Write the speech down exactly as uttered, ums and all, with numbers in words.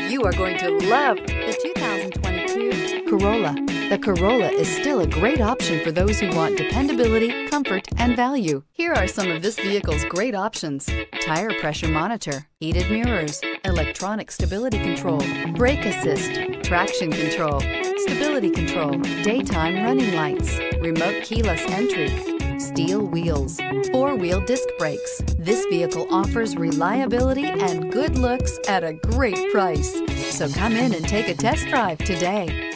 You are going to love the two thousand twenty-two Corolla. The Corolla is still a great option for those who want dependability, comfort, and value. Here are some of this vehicle's great options: tire pressure monitor, heated mirrors, electronic stability control, brake assist, traction control, stability control, daytime running lights, remote keyless entry, steel wheels, four-wheel disc brakes. This vehicle offers reliability and good looks at a great price. So come in and take a test drive today.